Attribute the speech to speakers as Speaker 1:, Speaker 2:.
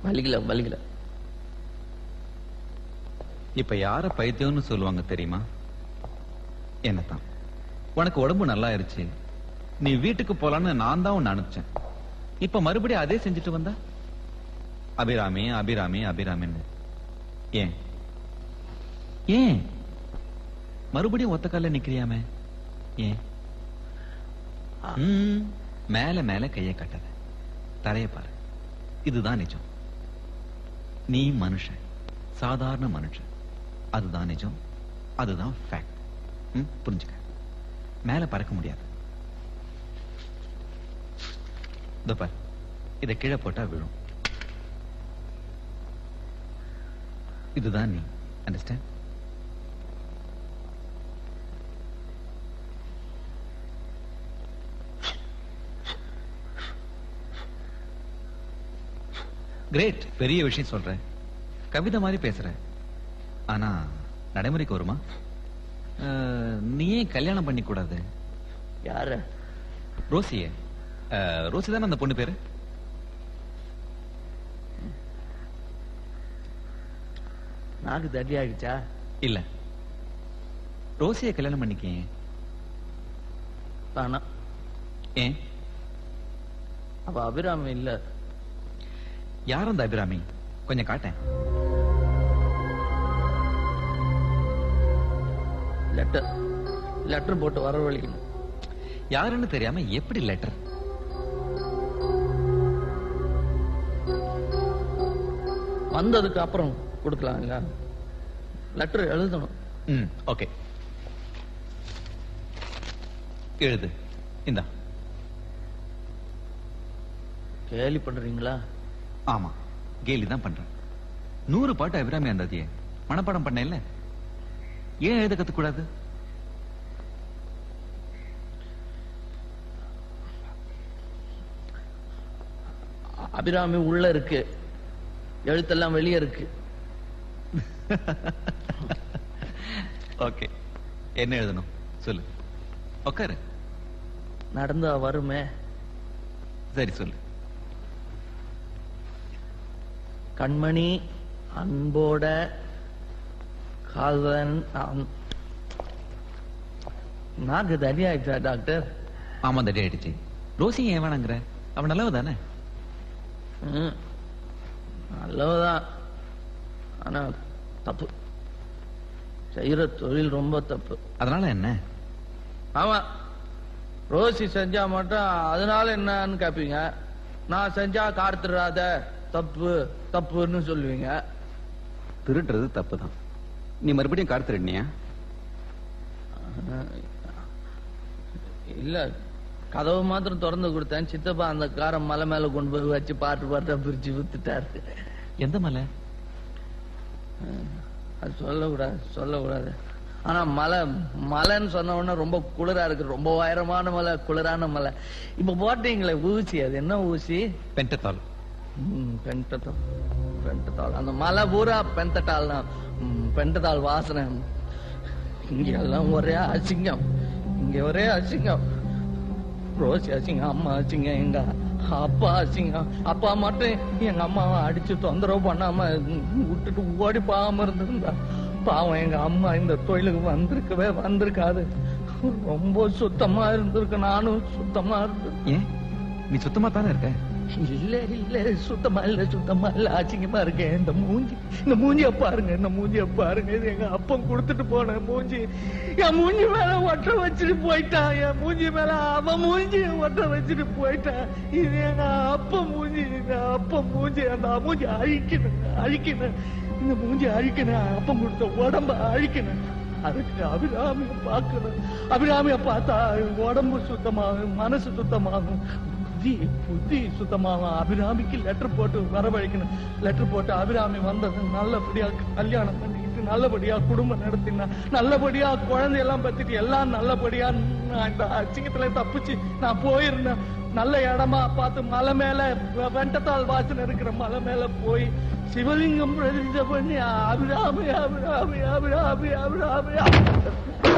Speaker 1: வலிக்கல வலிக்கல.
Speaker 2: இப்ப யார பைத்தியம்னு சொல்லுவாங்க தெரியுமா? என்னதான். உனக்கு உடம்பு நல்லா ஆயிருச்சு, நீ வீட்டுக்கு போலான்னு நான் தான் உன்னை அனுப்பிச்சேன். இப்ப மறுபடியும் அதே செஞ்சுட்டு வந்தா அபிராமி அபிராமி அபிராமின்னு. ஏன் ஏன் மறுபடியும் ஒத்த கால நிக்கிறியாமே? ஏன்? மேல மேல கையை கட்டாத, தரைய பாரு. இதுதான் நிஜம். நீ மனுஷன், சாதாரண மனுஷன். அதுதான் நிஜம், அதுதான் ஃபேக்ட். புரிஞ்சுக்க. மேல பறக்க முடியாது. இதோ பாரு, இதை கீழே போட்டா விழும். இதுதான் நீ. அண்டர்ஸ்டாண்ட்? கிரேட். பெரிய விஷயம் சொல்றேன், கவிதை மாதிரி பேசுற. ஆனா நடைமுறைக்கு வருமா? நீ ஏன் கல்யாணம் பண்ணி கூடாது?
Speaker 1: யார?
Speaker 2: ரோசிய. ரோசி தானே அந்த பொண்ணு பேரு?
Speaker 1: நாக்கு தட்டி ஆகிடுச்சா?
Speaker 2: இல்ல, ரோசிய கல்யாணம் பண்ணிக்க.
Speaker 1: வேணாம்.
Speaker 2: ஏன்?
Speaker 1: அப்ப அபிராமி இல்ல.
Speaker 2: யார் அந்த அபிராமி? கொஞ்சம் காட்டேன்.
Speaker 1: லெட்டர் லெட்டர் போட்டு வரவழைக்கணும்.
Speaker 2: யாருன்னு தெரியாம எப்படி லெட்டர்?
Speaker 1: வந்ததுக்கு அப்புறம் கொடுக்கலாங்களா? லெட்டர் எழுதணும்.
Speaker 2: ஓகே, எழுது. இந்தா.
Speaker 1: கேலி பண்றீங்களா?
Speaker 2: ஆமா, கேலி தான் பண்றேன். 100 பாட்டு அபிராமி அந்தாதியே மனப்பாடம் பண்ண இல்ல, ஏன் எழுத கத்துக்கூடாது?
Speaker 1: அபிராமி உள்ள இருக்கு, எழுத்தெல்லாம் வெளியே இருக்கு.
Speaker 2: ஓகே, என்ன எழுதணும் சொல்லு. உட்காரு.
Speaker 1: நடந்தா வருமே.
Speaker 2: சரி சொல்லு.
Speaker 1: கண்மணி அன்போட காதலன். நாக்கு தடி ஆயிடுச்சா டாக்டர்?
Speaker 2: ஆமா, தடி ஆயிடுச்சு. ரோசி ஏன் வேணாங்கிற? அவன் நல்லவ தானே?
Speaker 1: நல்லவதான், ஆனா தப்பு. செய்யற தொழில் ரொம்ப தப்பு.
Speaker 2: அதனால என்ன?
Speaker 1: ஆமா, ரோசி செஞ்சா மட்டும் அதனால என்னன்னு கேப்பீங்க. நான் செஞ்சா கார்த்திராத தப்பு தப்புன்னு சொல்லுவீங்க.
Speaker 3: திருடுறது தப்பு தான். நீ மறுபடியும் கார் திருடினியா?
Speaker 1: இல்ல, கதவு மாத்திரம் திறந்து கொடுத்தேன். சித்தப்பா அந்த காரை மலை மேல கொண்டு போய் வச்சு பாட்டு பாட்டா பிரிச்சு வித்துட்டாரு.
Speaker 2: எந்த மலை?
Speaker 1: அது சொல்லக்கூடாது. ஆனா மலைன்னு சொன்ன உடனே ரொம்ப குளிரா இருக்கு. ரொம்ப உயரமான மலை, குளிரான மலை. இப்ப போட்டீங்களே ஊசி, அது என்ன ஊசி?
Speaker 2: பென்டதால்.
Speaker 1: பென்டதால். அந்த மலை பூரா பென்டதால் தான். பென்டதால் வாசனை. இங்க எல்லாம் ஒரே அசிங்கம், இங்க ஒரே அசிங்கம். ரோசி அசிங்கம், அம்மா அசிங்கம், எங்க அப்பா அசிங்கம். அப்பா மட்டும் எங்க அம்மாவை அடிச்சு தொந்தரவு பண்ணாம விட்டுட்டு ஓடி போகாம இருந்திருந்தா பாவம் எங்க அம்மா இந்த தொழிலுக்கு வந்திருக்காது. ரொம்ப சுத்தமா இருந்திருக்கு. நானும் சுத்தமா இருந்து.
Speaker 2: ஏன் நீ சுத்தமா தானே இருக்க?
Speaker 1: இல்ல சுத்தமா இல்ல அசிங்கமா இருக்கேன். இந்த மூஞ்சிய பாருங்க. இது எங்க அப்பன் கொடுத்துட்டு போன மூஞ்சி. என் மூஞ்சி மேல ஒட்ட வச்சுட்டு போயிட்டான். என் மூஞ்சி மேல அவன் மூஞ்சிய ஒட்ட வச்சுட்டு போயிட்டான். இது எங்க அப்பன் மூஞ்சி. அந்த மூஞ்சி அழிக்கணும். இந்த மூஞ்சி அழிக்கணும். அப்பன் கொடுத்த உடம்ப அழிக்கணும். அதுக்கு அபிராமிய பார்க்கணும். அபிராமிய பார்த்தா உடம்பு சுத்தமாகும், மனசு சுத்தமாகும், புத்தி சுத்தமாகும். அபிராமிக்கு லெட்டர் போட்டு வரவழைக்கணும். லெட்டர் போட்டு அபிராமி வந்தது நல்லபடியா கல்யாணம் பண்ணிக்கிட்டு நல்லபடியா குடும்பம் நடத்தினா, நல்லபடியா குழந்தையெல்லாம் பத்திட்டு எல்லாம் நல்லபடியா இந்த அச்சிங்கத்துல தப்பிச்சு நான் போயிருந்தேன். நல்ல இடமா பார்த்து மலை மேல வெண்டத்தாள் வாசனை இருக்கிற மலை மேல போய் சிவலிங்கம் பிரதிஷ்டை பண்ணி அபிராமி